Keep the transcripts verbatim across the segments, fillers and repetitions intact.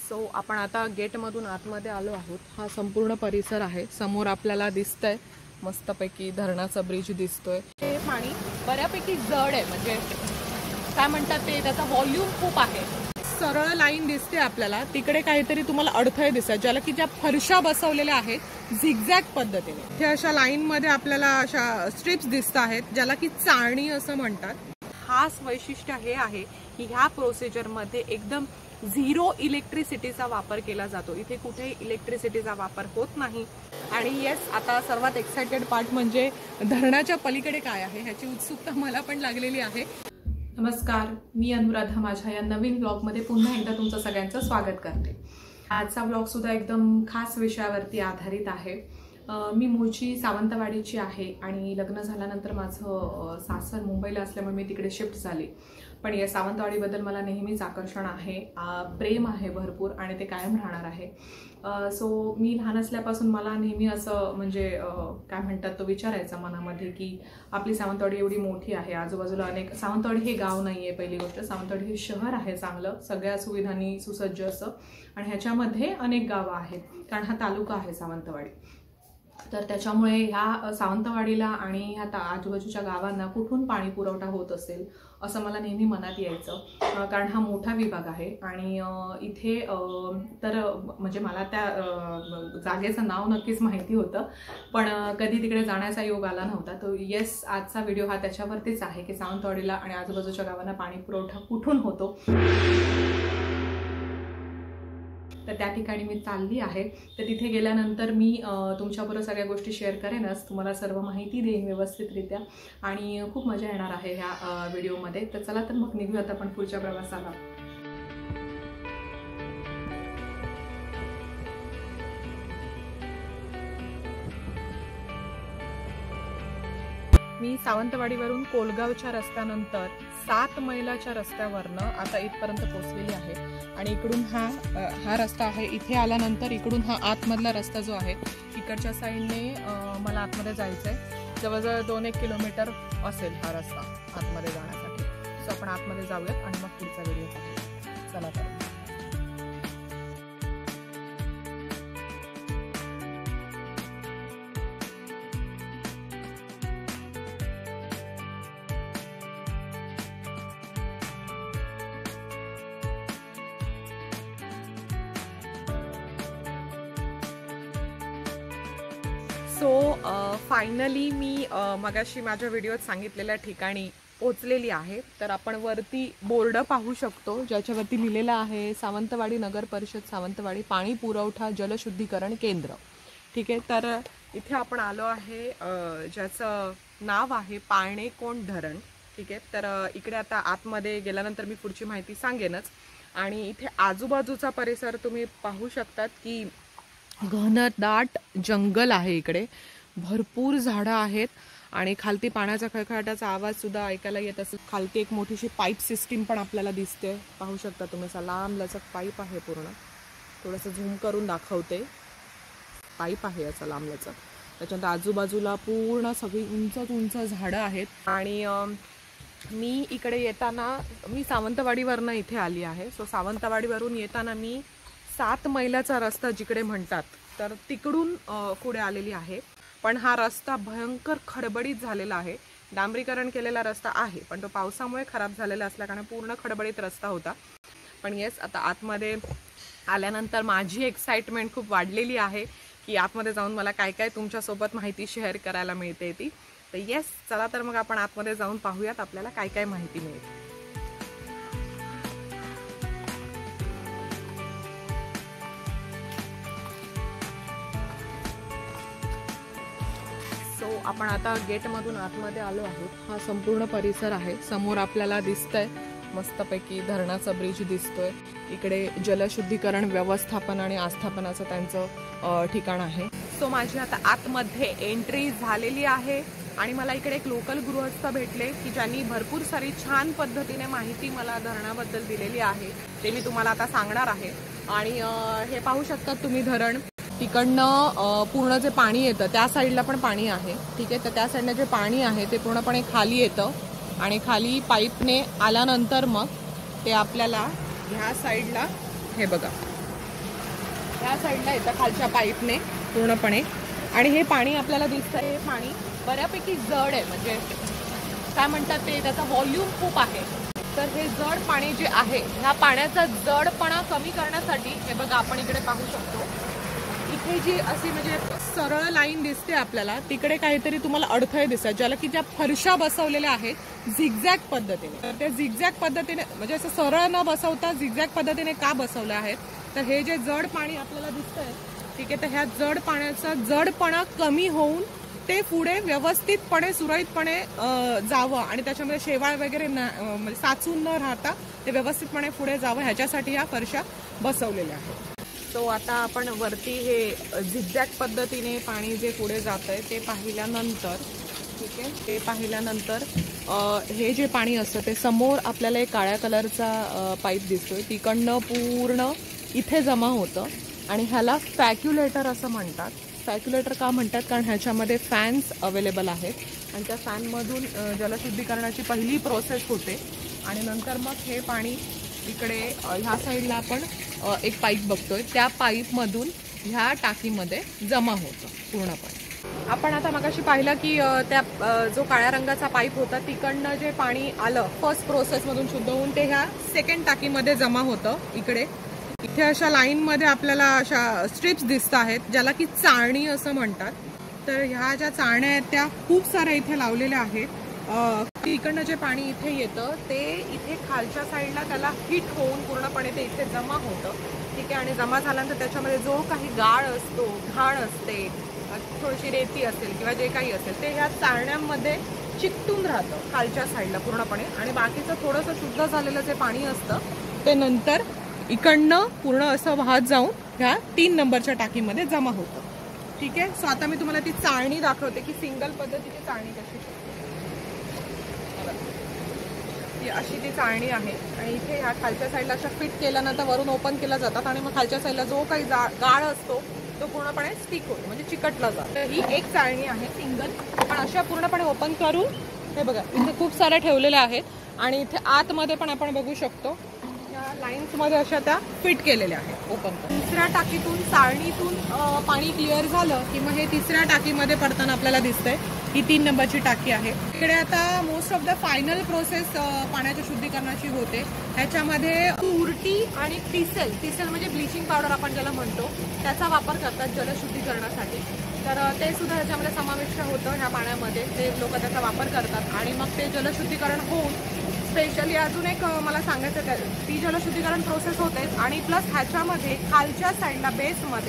So आपण आता गेटमधून आतमध्ये आलो आहोत। हा संपूर्ण परिसर आहे। समोर आपल्याला दिसतंय मस्तपैकी धरणाचा ब्रिज दिसतोय। हे पाणी बऱ्यापैकी जड आहे, म्हणजे काय म्हणतात ते, त्याचा व्हॉल्यूम खूप आहे। सरळ लाईन दिसते आपल्याला, तिकडे काहीतरी तुम्हाला अडथळे दिसतात ज्याला की ज्या फरशा बसवलेल्या आहेत झिगझॅग पद्धतीने। ते अशा लाईन मध्ये आपल्याला अशा स्ट्रिप्स दिसत आहेत ज्याला की चाळणी असं म्हणतात। खास वैशिष्ट्य हे आहे की ह्या प्रोसिजर मध्ये एकदम झिरो इलेक्ट्रिसिटीचा वापर केला जातो। इथे कुठेही इलेक्ट्रिसिटीचा वापर होत नाही। आणि येस, आता सर्वात एक्साइटेड पार्ट म्हणजे धरणाच्या पलीकडे काय आहे ह्याची उत्सुकता मला पण लागलेली आहे। नमस्कार, मी अनुराधा माझ्या या नवीन ब्लॉगमध्ये पुन्हा एकदा तुमचं सगळ्यांचं स्वागत करते। आजचा ब्लॉग सुद्धा एकदम खास विषयावरती आधारित आहे। मी मूळची सावंतवाडीची आहे आणि लग्न झाल्यानंतर माझं सासर मुंबईला असल्यामुळे मी तिकडे शिफ्ट झाली। पण या सावंतवाडीबद्दल मला नेहमीच आकर्षण आहे, प्रेम आहे भरपूर आणि ते कायम राहणार आहे। सो मी लहान असल्यापासून मला नेहमी असं म्हणजे काय म्हणतात तो विचारायचा मनामध्ये की आपली सावंतवाडी एवढी मोठी आहे, आजूबाजूला अनेक, सावंतवाडी हे गाव नाही आहे पहिली गोष्ट, सावंतवाडी हे शहर आहे चांगलं, सगळ्या सुविधांनी सुसज्ज असं, आणि ह्याच्यामध्ये अनेक गावं आहेत कारण हा तालुका आहे सावंतवाडी। तर त्याच्यामुळे ह्या सावंतवाडीला आणि ह्या आजूबाजूच्या गावांना कुठून पाणी पुरवठा होत असेल असं मला नेहमी मनात यायचं, कारण हा मोठा विभाग आहे। आणि इथे तर म्हणजे मला त्या जागेचं नाव नक्कीच माहिती होतं, पण कधी तिकडे जाण्याचा योग आला नव्हता। तो येस, आजचा व्हिडिओ हा त्याच्यावरतीच आहे की सावंतवाडीला आणि आजूबाजूच्या गावांना पाणी पुरवठा कुठून होतो। तर त्या ठिकाणी मी चालली आहे। तर तिथे गेल्यानंतर मी तुमच्याबरोबर सगळ्या गोष्टी शेअर करेनच, तुम्हाला सर्व माहिती देईन व्यवस्थितरित्या आणि खूप मजा येणार आहे ह्या व्हिडिओमध्ये। तर चला तर मग निघूयात आपण पुढच्या प्रवासाला। मी सावंतवाडीवरून कोलगावच्या रस्त्यानंतर सात मैलाच्या रस्त्यावरनं आता इथपर्यंत पोहोचलेली आहे। आणि इकडून हा हा रस्ता आहे, इथे आल्यानंतर इकडून हा आतमधला रस्ता जो आहे इकडच्या साईडने मला आतमध्ये जायचं आहे। जवळजवळ दोन एक किलोमीटर असेल हा रस्ता आतमध्ये जाण्यासाठी। सो आपण आतमध्ये जाऊयात आणि मग पुढचा व्हिडिओ पाहूया। चला तर। सो फायनली मी मगाशी माझ्या व्हिडिओत सांगितलेल्या ठिकाणी पोहोचलेली आहे। तर आपण वरती बोर्ड पाहू शकतो ज्याच्यावरती लिहिलेलं आहे सावंतवाडी नगर परिषद सावंतवाडी पाणी पुरवठा जलशुद्धीकरण केंद्र। ठीक आहे, तर इथे आपण आलो आहे ज्याचं नाव आहे पाळणेकोंड धरण। ठीक आहे, तर इकडे आता आतमध्ये गेल्यानंतर मी पुढची माहिती सांगेनच। आणि इथे आजूबाजूचा परिसर तुम्ही पाहू शकतात की घनदाट जंगल आहे, इकडे भरपूर झाडं आहेत आणि खालती पाण्याचा खळखळाटाचा आवाज सुद्धा ऐकायला येत असेल। खालती एक मोठीशी पाईप सिस्टीम पण आपल्याला दिसते, पाहू शकता तुम्ही, असा लांब लचक पाईप आहे पूर्ण। थोडंसं झूम करून दाखवते, पाईप आहे याचा लांब लचक। त्याच्यानंतर आजूबाजूला पूर्ण सगळी उंच उंच झाडं आहेत। आणि मी इकडे येताना मी सावंतवाडीवरनं इथे आली आहे। सो सावंतवाडीवरून येताना मी सात मैलाचा रस्ता जिकडे म्हणतात तर तिकडून पुढे आलेली आहे। पण हा रस्ता भयंकर खडबडीत झालेला आहे। डांबरीकरण केलेला रस्ता आहे पण तो पावसामुळे खराब झालेला असल्याकारणे पूर्ण खडबडीत रस्ता होता। पण येस, आता आतमध्ये आल्यानंतर माझी एक्साइटमेंट खूप वाढलेली आहे की आतमध्ये जाऊन मला काय काय तुमच्यासोबत माहिती शेअर करायला मिळते ती। तर येस, चला तर मग आपण आतमध्ये जाऊन पाहूयात आपल्याला काय काय माहिती मिळते। सो आपण आता गेटमधून आतमध्ये आलो आहोत। हा संपूर्ण परिसर आहे। समोर आपल्याला दिसतंय मस्तपैकी धरणाचा ब्रिज दिसतोय। इकडे जलशुद्धीकरण व्यवस्थापन आणि आस्थापनाचं त्यांचं ठिकाण आहे। सो माझी आता आतमध्ये एंट्री झालेली आहे आणि मला इकडे एक लोकल गृहस्थ भेटले की ज्यांनी भरपूर सारी छान पद्धतीने माहिती मला धरणाबद्दल दिलेली आहे, ते मी तुम्हाला आता सांगणार आहे। आणि हे पाहू शकतात तुम्ही धरण, तिकडनं पूर्ण जे पाणी येतं त्या साईडला पण पाणी आहे। ठीक आहे, तर त्या साईडला जे पाणी आहे ते पूर्णपणे खाली येतं आणि खाली पाईपने आल्यानंतर मग ते आपल्याला ह्या साईडला हे बघा ह्या साईडला येतं खालच्या पाईपने पूर्णपणे. आणि हे पाणी आपल्याला दिसतं, हे पाणी बऱ्यापैकी जड आहे, म्हणजे काय म्हणतात ते, त्याचा व्हॉल्यूम खूप आहे. तर हे जड पाणी जे आहे, ह्या पाण्याचा जडपणा कमी करण्यासाठी हे बघा आपण इकडे पाहू शकतो, इथे जी अशी म्हणजे सरळ लाईन दिसते आपल्याला, तिकडे काहीतरी तुम्हाला अडथळे दिसतात, ज्याला की ज्या फरशा बसवलेल्या आहेत झिगझॅग पद्धतीने. तर त्या झिगझॅग पद्धतीने म्हणजे असं सरळ न बसवता झिगझॅग पद्धतीने का बसवले आहेत, तर हे जे जड पाणी आपल्याला दिसतंय, ठीक आहे, तर ह्या जड पाण्याचा जडपणा कमी होऊन ते पुढे व्यवस्थितपणे सुरळीतपणे जावं आणि त्याच्यामध्ये शेवाळ वगैरे म्हणजे साचून न राहता ते व्यवस्थितपणे पुढे जावं, ह्याच्यासाठी ह्या फरशा बसवलेल्या आहेत. तो आता आपण वरती हे झिगझॅग पद्धतीने पाणी जे पुढे जात आहे ते पाहिल्यानंतर, ठीक आहे, ते पाहिल्यानंतर हे जे पाणी असतं ते समोर आपल्याला एक काळ्या कलरचा पाईप दिसतोय, तिकडनं पूर्ण इथे जमा होतं आणि ह्याला फॅक्युलेटर असं म्हणतात. फॅक्युलेटर का म्हणतात, कारण ह्याच्यामध्ये फॅन्स अवेलेबल आहेत आणि त्या फॅनमधून जलशुद्धीकरणाची पहिली प्रोसेस होते आणि नंतर मग हे पाणी इकडे ह्या साईडला आपण एक पाईप बघतोय, त्या पाईपमधून ह्या टाकीमध्ये जमा होतं पूर्णपणे. आपण आता मगाशी पाहिलं की त्या जो काळ्या रंगाचा पाईप होता तिकडनं जे पाणी आलं फर्स्ट प्रोसेसमधून शुद्ध होऊन ते ह्या सेकंड टाकीमध्ये जमा होतं. इकडे इथे अशा लाईनमध्ये आपल्याला अशा स्ट्रिप्स दिसत आहेत, ज्याला की चाळणी असं म्हणतात. तर ह्या ज्या चाळण्या आहेत त्या खूप साऱ्या इथे लावलेल्या आहेत. इकडनं जे पाणी इथे येतं ते इथे खालच्या साईडला त्याला हिट होऊन पूर्णपणे ते इथे जमा होतं, ठीक आहे. आणि जमा झाल्यानंतर त्याच्यामध्ये जो काही गाळ असतो, घाण असते, थोडीशी रेती असेल किंवा जे काही असेल ते ह्या चाळण्यांमध्ये चिकटून राहतं खालच्या साईडला पूर्णपणे. आणि बाकीचं थोडंसं शुद्ध झालेलं जे पाणी असतं ते नंतर इकडनं पूर्ण असं वाहत जाऊन ह्या तीन नंबरच्या टाकीमध्ये जमा होतं, ठीक आहे. सो आता मी तुम्हाला ती चाळणी दाखवते की सिंगल पद्धतीची चाळणी कशी. अशी ती चाळणी आहे आणि इथे ह्या खालच्या साईडला अशा फिट केल्यानंतर वरून ओपन केल्या जातात आणि मग खालच्या साईडला जो काही गाळ असतो तो पूर्णपणे स्टिक होतो, म्हणजे चिकटला जातो. ही एक चाळणी आहे सिंगल, पण अशा पूर्णपणे ओपन करून हे बघा इथे खूप साऱ्या ठेवलेल्या आहेत आणि इथे आतमध्ये पण आपण बघू शकतो लाईन्स मध्ये अशा त्या फिट केलेल्या आहेत ओपन. तिसऱ्या टाकीतून चाळणीतून पाणी क्लिअर झालं की मग हे तिसऱ्या टाकीमध्ये पडताना आपल्याला दिसतंय. ही तीन नंबरची टाकी आहे. इकडे आता most of the final process पाण्याच्या शुद्धीकरणाची होते. ह्याच्यामध्ये उरटी आणि टिसेल, टिसेल म्हणजे ब्लिचिंग पावडर आपण ज्याला म्हणतो, त्याचा वापर करतात जलशुद्धीकरणासाठी. तर ते सुद्धा ह्याच्यामध्ये समाविष्ट होतं ह्या पाण्यामध्ये. ते लोक त्याचा वापर करतात आणि मग ते जलशुद्धीकरण होऊन स्पेशली अजून एक मला सांगायचं आहे, ती जलशुद्धीकरण प्रोसेस होते आणि प्लस ह्याच्यामध्ये खालच्या साईडला बेसमध्ये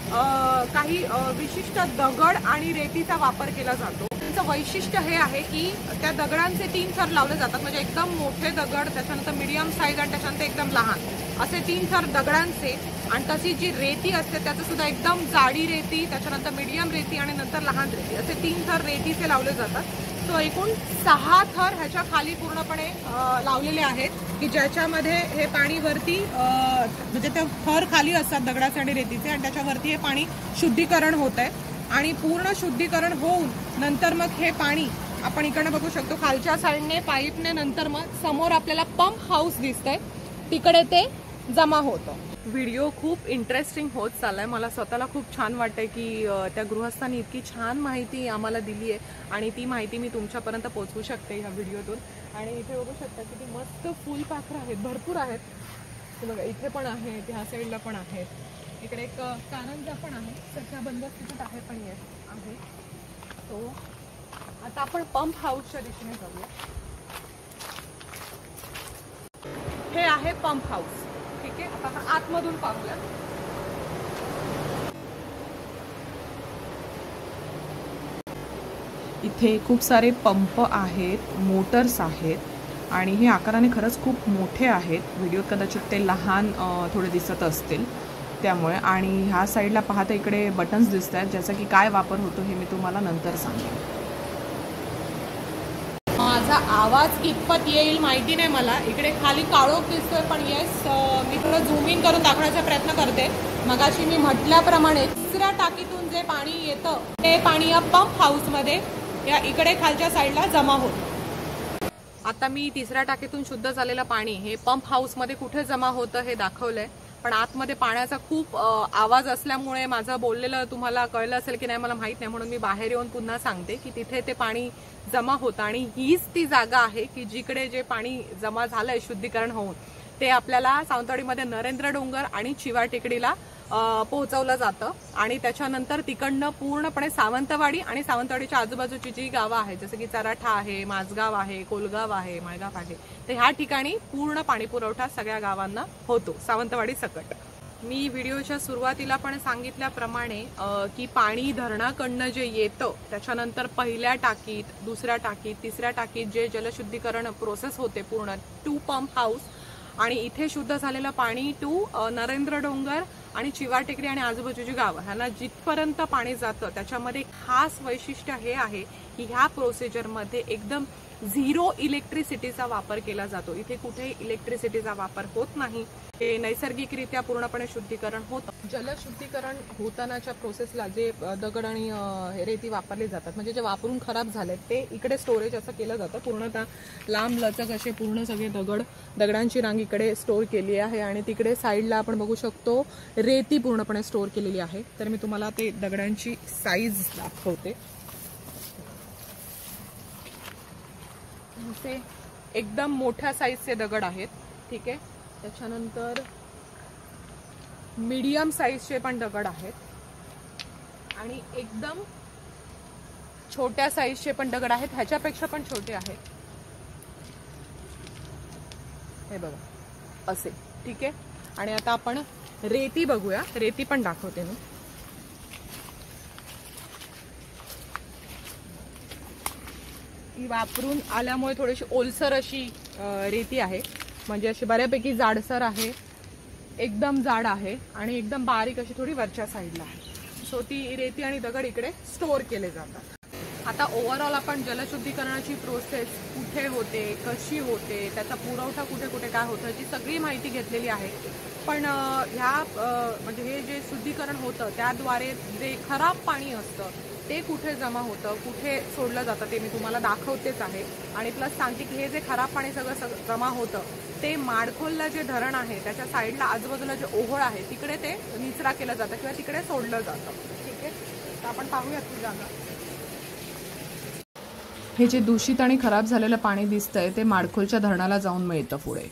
काही विशिष्ट दगड आणि रेतीचा वापर केला जातो. त्याचं वैशिष्ट्य हे आहे की त्या दगडांचे तीन थर लावले जातात, म्हणजे एकदम मोठे दगड, त्याच्यानंतर मीडियम साईज आणि त्याच्यानंतर एकदम लहान असे तीन थर दगडांचे. आणि तशी जी रेती असते त्याचं सुद्धा एकदम जाडी रेती, त्याच्यानंतर मीडियम रेती आणि नंतर लहान रेती, असे तीन थर रेतीचे लावले जातात. तो एकूण सहा थर ह्याच्या खाली पूर्णपणे लावलेले आहेत की ज्याच्यामध्ये हे पाणी वरती म्हणजे ते थर खाली असतात दगडाचे आणि रेतीचे आणि त्याच्यावरती हे पाणी शुद्धीकरण होत आहे. आणि पूर्ण शुद्धीकरण होऊन नंतर मग हे पाणी आपण इकडनं बघू शकतो खालच्या साईडने पाईपने नंतर मग समोर आपल्याला पंप हाऊस दिसतंय, तिकडे ते जमा होतं. व्हिडिओ खूप इंटरेस्टिंग होत चाललाय. मला स्वतःला खूप छान वाटतंय की त्या गृहस्थांनी इतकी छान माहिती आम्हाला दिली आहे आणि ती माहिती मी तुमच्यापर्यंत पोहोचवू शकते ह्या व्हिडिओतून. आणि इथे बघू शकता की ती मस्त फुलपाखरं आहेत, भरपूर आहेत. बघा इथे पण आहेत, ह्या साईडला पण आहेत, इकडे एक कारंजा पण आहे, सध्या बंद स्थितीत आहे पण येत आहे. तो आता आपण पंप हाऊसच्या दिशेने जाऊया. हे आहे पंप हाऊस, ठीक आहे. आता आपण आतमधून पाहूया. इथे खूप सारे पंप आहेत, मोटर्स आहेत आणि हे आकाराने खरंच खूप मोठे आहेत. व्हिडिओत कदाचित ते लहान थोडे दिसत असतील त्यामुळे. आणि ह्या साईडला पाहता इकडे बटन्स दिसत आहेत, ज्याचा की काय वापर होतो हे मी तुम्हाला नंतर सांगेन. माझा आवाज कितपत येईल माहिती नाही मला. इकडे खाली काळोख दिसतोय पण येस मी थोडं झूम इन करून दाखवण्याचा प्रयत्न करते. मगाशी मी म्हटल्याप्रमाणे तिसऱ्या टाकीतून जे पाणी येतं ते पाणी या पंप हाऊसमध्ये या इकडे खालच्या साईडला जमा होतं. आता मी तिसऱ्या टाकीतून शुद्ध झालेलं पाणी हे पंप हाऊसमध्ये कुठे जमा होतं हे दाखवलंय. पण आतमध्ये पाण्याचा खूप आवाज असल्यामुळे माझं बोललेलं तुम्हाला कळलं असेल की नाही मला माहित नाही, म्हणून मी बाहेर येऊन पुन्हा सांगते की तिथे ते पाणी जमा होतं आणि हीच ती जागा आहे की जिकडे जे पाणी जमा झालंय शुद्धीकरण होऊन ते आपल्याला सावंतवाडीमध्ये नरेंद्र डोंगर आणि चिवा टेकडीला पोहोचवलं जातं आणि त्याच्यानंतर तिकडनं पूर्णपणे सावंतवाडी आणि सावंतवाडीच्या आजूबाजूची जी गावं आहेत जसं की चराठा आहे, माझगाव आहे, कोलगाव आहे, माळगाव आहे, तर ह्या ठिकाणी पूर्ण पाणी पुरवठा सगळ्या गावांना होतो सावंतवाडी सकट. मी व्हिडिओच्या सुरुवातीला पण सांगितल्याप्रमाणे की पाणी धरणाकडनं जे येतं त्याच्यानंतर पहिल्या टाकीत, दुसऱ्या टाकीत, तिसऱ्या टाकीत जे जलशुद्धीकरण प्रोसेस होते पूर्ण टू पंप हाऊस आणि इथे शुद्ध झालेलं पाणी टू नरेंद्र डोंगर आणि चिवा टेकडी आणि आजूबाजूची गावं ह्यांना जिथपर्यंत पाणी जातं त्याच्यामध्ये खास वैशिष्ट्य हे आहे की ह्या प्रोसिजरमध्ये एकदम झिरो इलेक्ट्रिसिटीचा वापर केला जातो. इथे कुठेही इलेक्ट्रिसिटीचा वापर होत नाही. हे नैसर्गिकरित्या पूर्णपणे शुद्धीकरण होतं. जलशुद्धीकरण होतानाच्या प्रोसेसला जे दगड आणि रेती वापरली जातात म्हणजे जे वापरून खराब झाले ते इकडे स्टोरेज असं केलं जातं. पूर्णतः लांब लचक असे पूर्ण सगळे दगड दगडांची रांग इकडे स्टोर केली आहे आणि तिकडे साईडला आपण बघू शकतो रेती पूर्णपणे स्टोर केलेली आहे. तर मी तुम्हाला ते दगडांची साईज दाखवते. ते एकदम मोठ्या साईजचे दगड आहेत. ठीक आहे. त्याच्यानंतर मीडियम साईजचे पण दगड आहेत आणि एकदम छोट्या साईजचे पण दगड आहेत. ह्याच्यापेक्षा पण छोटे आहेत. हे बघा असे. ठीक आहे. आणि आता आपण रेती बघूया. रेती पण दाखवते मी. ती वापरून आल्यामुळे थोडीशी ओलसर अशी रेती आहे म्हणजे अशी बऱ्यापैकी जाडसर आहे, एकदम जाड आहे आणि एकदम बारीक अशी थोडी वरच्या साईडला आहे. सो ती रेती आणि दगड इकडे स्टोअर केले जातात. आता ओव्हरऑल आपण जलशुद्धीकरणाची प्रोसेस कुठे होते, कशी होते, त्याचा पुरवठा कुठे कुठे काय होतं याची सगळी माहिती घेतलेली आहे. पण ह्या म्हणजे हे जे शुद्धीकरण होतं त्याद्वारे जे खराब पाणी असतं ते कुठे जमा होतं, कुठे सोडलं जातं ते मी तुम्हाला दाखवतेच आहे. आणि प्लस सांगते की हे जे खराब पाणी सगळं सगळं जमा होतं ते माडखोलला जे धरण आहे त्याच्या साईडला आजूबाजूला जे ओहोळ आहे तिकडे ते निचरा केलं जातं किंवा तिकडे सोडलं जातं. ठीक आहे. तर आपण पाहूयात ती जागा. हे जे दूषित आणि खराब झालेलं पाणी दिसतंय ते माडखोलच्या धरणाला जाऊन मिळतं पुढे.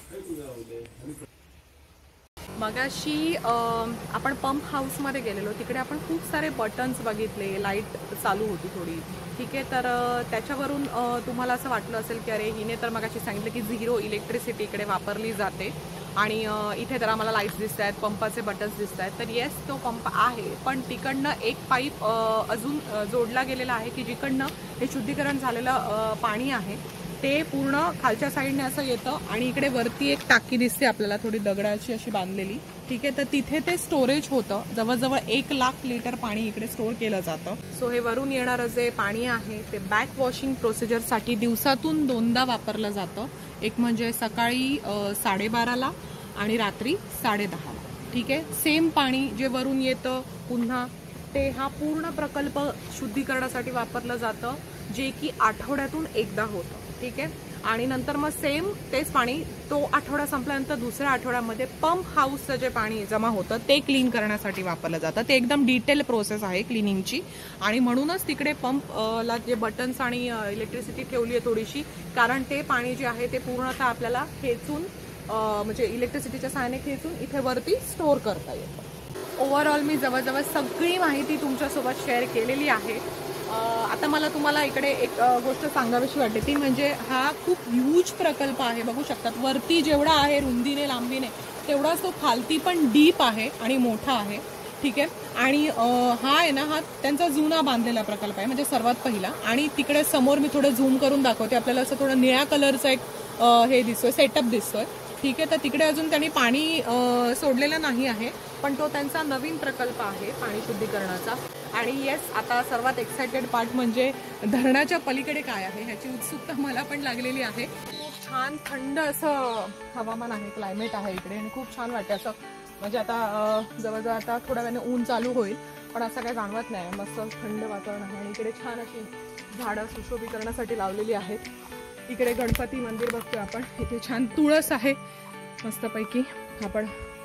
मगाशी आपण पंप हाऊसमध्ये गेलेलो तिकडे आपण खूप सारे बटन्स बघितले, लाईट चालू होती थोडी. ठीक आहे. तर त्याच्यावरून तुम्हाला असं वाटलं असेल की अरे हिने तर मगाशी सांगितलं की झिरो इलेक्ट्रिसिटी इकडे वापरली जाते आणि इथे तर आम्हाला लाईट्स दिसत आहेत, पंपाचे बटन्स दिसत आहेत. तर येस तो पंप आहे पण तिकडनं एक पाईप अजून जोडला गेलेला आहे की जिकडनं हे शुद्धीकरण झालेलं पाणी आहे ते पूर्ण खालच्या साईडने असं येतं आणि इकडे वरती एक टाकी दिसते आपल्याला थोडी दगडाची अशी बांधलेली. ठीक आहे. तर तिथे ते स्टोरेज होतं. जवळजवळ एक लाख लिटर पाणी इकडे स्टोअर केलं जातं. सो हे वरून येणारं जे पाणी आहे ते बॅक वॉशिंग प्रोसिजरसाठी दिवसातून दोनदा वापरलं जातं. एक म्हणजे सकाळी साडेबाराला आणि रात्री साडेदहाला. ठीक आहे. सेम पाणी जे वरून येतं पुन्हा ते हा पूर्ण प्रकल्प शुद्धीकरणासाठी वापरलं जातं जे की आठवड्यातून एकदा होतं. ठीक आहे. आणि नंतर मग सेम तेच पाणी तो आठवडा संपल्यानंतर दुसऱ्या आठवड्यामध्ये पंप हाऊसचं जे पाणी जमा होतं ते क्लीन करण्यासाठी वापरलं जातं. ते एकदम डिटेल प्रोसेस आहे क्लिनिंगची आणि म्हणूनच तिकडे पंपला जे बटन्स आणि इलेक्ट्रिसिटी ठेवली आहे थोडीशी, कारण ते पाणी जे आहे ते पूर्णतः आपल्याला खेचून म्हणजे इलेक्ट्रिसिटीच्या सहाय्याने खेचून इथे वरती स्टोअर करता येतं. ओव्हरऑल मी जवळजवळ सगळी माहिती तुमच्यासोबत शेअर केलेली आहे. आता मला तुम्हाला इकडे एक गोष्ट सांगावीशी वाटते ती म्हणजे हा खूप ह्यूज प्रकल्प आहे. बघू शकतात वरती जेवढा आहे रुंदीने लांबीने तेवढाच तो खालती पण डीप आहे आणि मोठा आहे. ठीक आहे. आणि हा आहे ना हा त्यांचा जुना बांधलेला प्रकल्प आहे म्हणजे सर्वात पहिला. आणि तिकडे समोर मी थोडं झूम करून दाखवते आपल्याला असं थोडं निळ्या कलरचा एक हे दिसतोय सेटअप दिसतोय. ठीक आहे. तर तिकडे अजून त्यांनी पाणी सोडलेलं नाही आहे पण तो त्यांचा नवीन प्रकल्प आहे पाणी शुद्धीकरणाचा. आणि येस आता सर्वात एक्सायटेड पार्ट म्हणजे धरणाच्या पलीकडे काय आहे ह्याची उत्सुकता मला पण लागलेली आहे. खूप छान थंड असं हवामान आहे, क्लायमेट आहे इकडे आणि खूप छान वाटते असं म्हणजे आता जवळजवळ आता थोड्या वेळाने ऊन चालू होईल पण असं काही जाणवत नाही. मस्त थंड वातावरण आहे आणि इकडे छान अशी झाडं सुशोभीकरणासाठी लावलेली आहेत. इकडे गणपती मंदिर बघतोय आपण. इथे छान तुळस आहे मस्तपैकी. आपण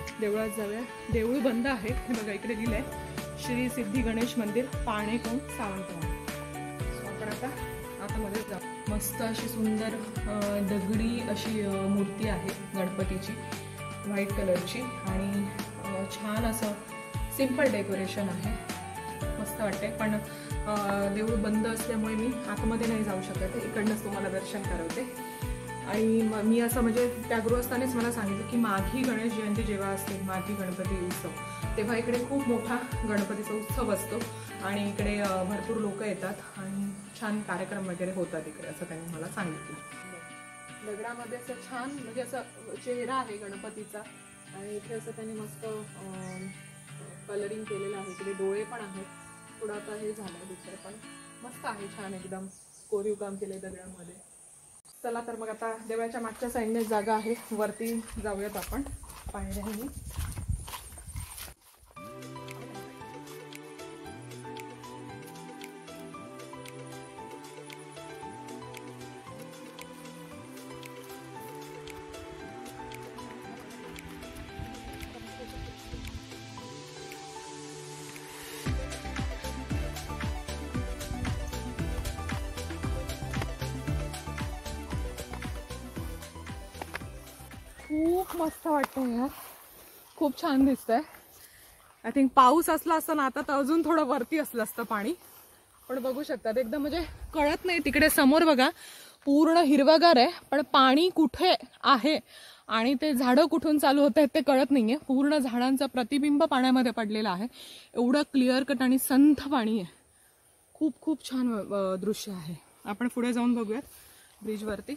देवळात जाऊया. देऊळ बंद आहे, हे बघा इकडे दिलंय श्री सिद्धी गणेश मंदिर पाणेकोण सावंतवाडी. आपण आता आतमध्ये जाऊ. मस्त अशी सुंदर दगडी अशी मूर्ती आहे गणपतीची, व्हाईट कलरची, आणि छान असं सिंपल डेकोरेशन आहे, मस्त वाटते. पण देऊळ बंद असल्यामुळे मी आतमध्ये नाही जाऊ शकत, इकडनंच तुम्हाला दर्शन करवते. आणि मी असं म्हणजे त्या गृहस्थानेच मला सांगितलं की माघी गणेश जयंती जेव्हा असते, माघी गणपती उत्सव, तेव्हा इकडे खूप मोठा गणपतीचा उत्सव असतो आणि इकडे भरपूर लोक येतात आणि छान कार्यक्रम वगैरे होतात इकडे, असं त्यांनी मला सांगितलं. दगडामध्ये असं छान म्हणजे असं चेहरा आहे गणपतीचा आणि इथे असं त्यांनी मस्त कलरिंग केलेलं आहे. इकडे डोळे पण आहेत, थोडं आता हे झालं दुसरं, पण मस्त आहे, छान एकदम कोरीव काम केलंय दगडामध्ये. चला तर मग आता देवळाच्या मागच्या साईडने जागा आहे, वरती जाऊयात आपण पायऱ्यांनी. खूप मस्त वाटतं यार, खूप छान दिसतंय. आय थिंक पाऊस असला असता ना आता तर अजून थोडं वरती असलं असतं पाणी, पण बघू शकतात एकदम म्हणजे कळत नाही. तिकडे समोर बघा पूर्ण हिरवागार आहे, पण पाणी कुठे आहे आणि ते झाडं कुठून चालू होत आहेत ते कळत नाहीये. पूर्ण झाडांचं प्रतिबिंब पाण्यामध्ये पडलेलं आहे, एवढं क्लिअर कट आणि संथ पाणी आहे. खूप खूप छान दृश्य आहे. आपण पुढे जाऊन बघूयात ब्रिजवरती.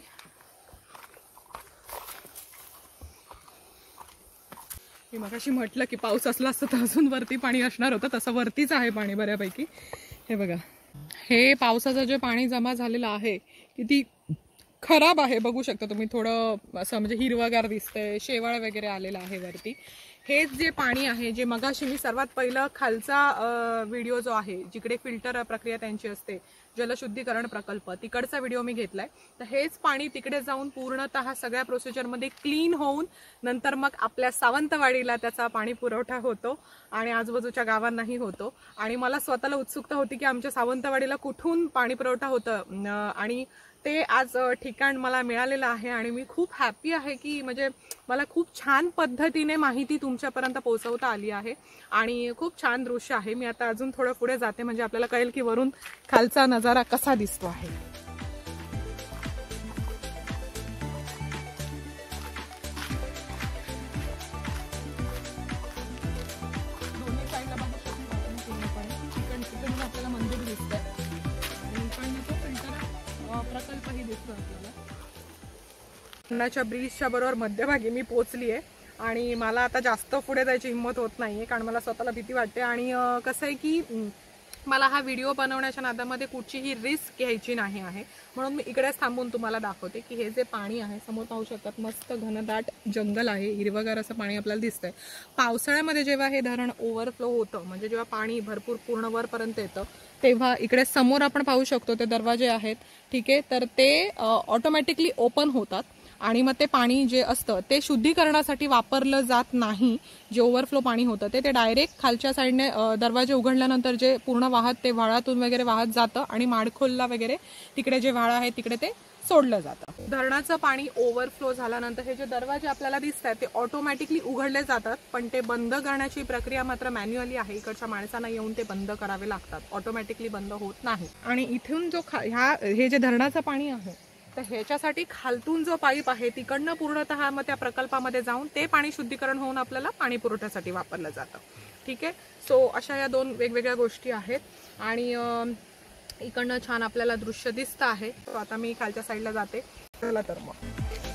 मी मगाशी म्हटलं की पाऊस असला असतं तर अजून वरती पाणी असणार होतं, तसं वरतीच आहे पाणी बऱ्यापैकी. हे बघा, हे पावसाचं जे पाणी जमा झालेलं आहे किती खराब आहे बघू शकता तुम्ही. थोडं असं म्हणजे हिरवागार दिसतंय, शेवाळ वगैरे आलेलं आहे वरती. हेच जे पाणी आहे जे मगाशी मी सर्वात पहिलं खालचा व्हिडिओ जो आहे जिकडे फिल्टर प्रक्रिया त्यांची असते, जलशुद्धीकरण प्रकल्प, तिकडचा व्हिडिओ मी घेतलाय. तर हेच पाणी तिकडे जाऊन पूर्णतः सगळ्या प्रोसिजरमध्ये क्लीन होऊन नंतर मग आपल्या सावंतवाडीला त्याचा पाणी पुरवठा होतो आणि आजूबाजूच्या गावांनाही होतो. आणि मला स्वतःला उत्सुकता होती की आमच्या सावंतवाडीला कुठून पाणी पुरवठा होतं आणि ते आज ठिकाण मला मिळालेलं आहे आणि मी खूप हॅपी आहे की म्हणजे मला खूप छान पद्धतीने माहिती तुमच्यापर्यंत पोहोचवता आली आहे आणि खूप छान दृश्य आहे. मी आता अजून थोडं पुढे जाते म्हणजे आपल्याला कळेल की वरून खालचा नजारा कसा दिसतो आहे. दोन्ही साईडला बघू शकतो आपल्याला मंदिर दिसतंय आणि इकडनं फिल्टर प्रकल्पही दिसतो आपल्याला. अन्नाच्या ब्रिजच्या बरोबर मध्यभागी मी पोहोचली आहे आणि मला आता जास्त पुढे जायची हिंमत होत नाहीये कारण मला स्वतःला भीती वाटते. आणि कसं आहे की मला हा व्हिडिओ बनवण्याच्या नादामध्ये कुठचीही रिस्क घ्यायची नाही आहे, म्हणून मी इकडेच थांबून तुम्हाला दाखवते की हे जे पाणी आहे समोर पाहू शकतात, मस्त घनदाट जंगल आहे, हिरवगार असं पाणी आपल्याला दिसतंय. पावसाळ्यामध्ये जेव्हा हे धरण ओव्हरफ्लो होतं म्हणजे जेव्हा पाणी भरपूर पूर्ण वरपर्यंत येतं तेव्हा इकडे समोर आपण पाहू शकतो ते दरवाजे आहेत, ठीक आहे, तर ते ऑटोमॅटिकली ओपन होतात आणि मग ते पाणी जे असतं ते शुद्धीकरणासाठी वापरलं जात नाही. जे ओव्हरफ्लो पाणी होतं ते ते डायरेक्ट खालच्या साईडने दरवाजे उघडल्यानंतर जे पूर्ण वाहत ते व्हाळातून वगैरे वाहत जातं आणि माडखोलला वगैरे तिकडे जे व्हाळ आहे तिकडे ते सोडलं जातं. धरणाचं पाणी ओव्हरफ्लो झाल्यानंतर हे जे दरवाजे आपल्याला दिसत आहेत ते ऑटोमॅटिकली उघडले जातात, पण ते बंद करण्याची प्रक्रिया मात्र मॅन्युअली आहे. इकडच्या माणसांना येऊन ते बंद करावे लागतात, ऑटोमॅटिकली बंद होत नाही. आणि इथून जो ह्या हे जे धरणाचं पाणी आहे तर ह्याच्यासाठी खालतून जो पाईप आहे तिकडनं पूर्णतः मग त्या प्रकल्पामध्ये जाऊन ते पाणी शुद्धीकरण होऊन आपल्याला पाणी पुरवठ्यासाठी वापरलं जातं, ठीक आहे. सो अशा या दोन वेगवेगळ्या गोष्टी आहेत आणि इकडनं छान आपल्याला दृश्य दिसतं आहे. सो आता मी खालच्या साईडला जाते. चला तर मग.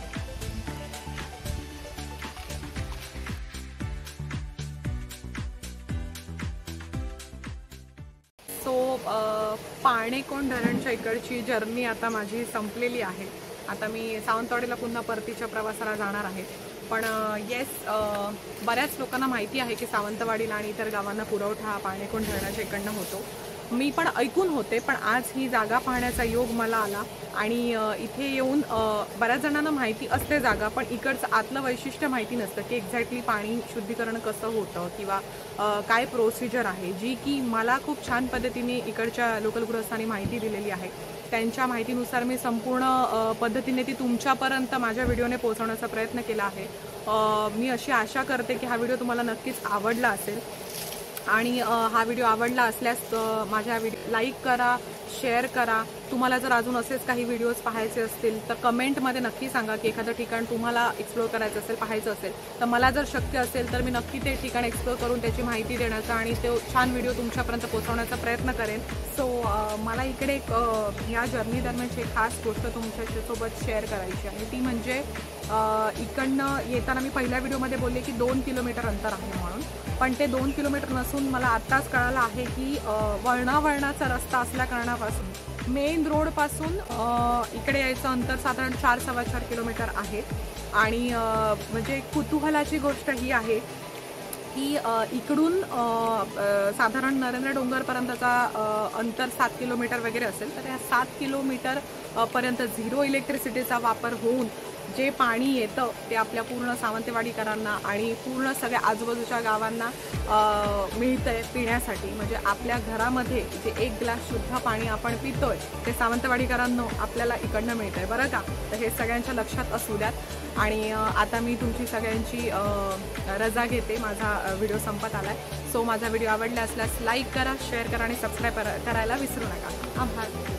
सो पाणेकोण धरणच्या इकडची जर्नी आता माझी संपलेली आहे. आता मी सावंतवाडीला पुन्हा परतीच्या प्रवासाला जाणार आहे. पण येस, बऱ्याच लोकांना माहिती आहे की सावंतवाडीला आणि इतर गावांना पुरवठा पाणेकोण धरणाच्या इकडनं होतो. मी पण ऐकून होते, पण आज ही जागा पाहण्याचा योग मला आला आणि इथे येऊन बऱ्याच जणांना माहिती असते जागा, पण इकडचं आतलं वैशिष्ट्य माहिती नसतं की एक्झॅक्टली पाणी शुद्धीकरण कसं होतं किंवा काय प्रोसिजर आहे, जी की मला खूप छान पद्धतीने इकडच्या लोकल गृहस्थांनी माहिती दिलेली आहे. त्यांच्या माहितीनुसार मी संपूर्ण पद्धतीने ती तुमच्यापर्यंत माझ्या व्हिडिओने पोहोचवण्याचा प्रयत्न केला आहे. मी अशी आशा करते की हा व्हिडिओ तुम्हाला नक्कीच आवडला असेल आणि हा व्हिडिओ आवडला असल्यास माझ्या व्हिडिओ लाईक करा, शेअर करा. तुम्हाला जर अजून असेच काही व्हिडिओज पाहायचे असतील तर कमेंटमध्ये नक्की सांगा की एखादं ठिकाण तुम्हाला एक्सप्लोर करायचं असेल, पाहायचं असेल तर मला जर शक्य असेल तर मी नक्की ते ठिकाण एक्सप्लोर करून त्याची माहिती देण्याचा आणि ते छान व्हिडिओ तुमच्यापर्यंत पोहोचवण्याचा प्रयत्न करेन. सो मला इकडे एक ह्या जर्नी दरम्यानची एक खास गोष्ट तुमच्यासोबत शेअर करायची आणि ती म्हणजे इकडनं येताना मी पहिल्या व्हिडिओमध्ये बोलले की दोन किलोमीटर अंतर आहे म्हणून, पण ते दोन किलोमीटर नसून मला आत्ताच कळालं आहे की वळणावळणाचा रस्ता असल्या कारणापासून मेन रोडपासून इकडे यायचं अंतर साधारण चार सव्वा चार किलोमीटर आहे. आणि म्हणजे कुतूहलाची गोष्ट ही आहे की इकडून साधारण नरेंद्र डोंगरपर्यंतचा अंतर सात किलोमीटर वगैरे असेल, तर या सात किलोमीटर पर्यंत झिरो इलेक्ट्रिसिटीचा वापर होऊन जे पाणी येतं ते आपल्या पूर्ण सावंतवाडीकरांना आणि पूर्ण सगळ्या आजूबाजूच्या गावांना मिळतंय पिण्यासाठी. म्हणजे आपल्या घरामध्ये जे एक ग्लास शुद्ध पाणी आपण पितोय ते सावंतवाडीकरांनो आपल्याला इकडनं मिळतंय बरं का. तर हे सगळ्यांच्या लक्षात असू द्यात. आणि आता मी तुमची सगळ्यांची रजा घेते, माझा व्हिडिओ संपत आलाय. सो माझा व्हिडिओ आवडला असल्यास लाईक करा, शेअर करा आणि सबस्क्राईब करायला विसरू नका. आभार.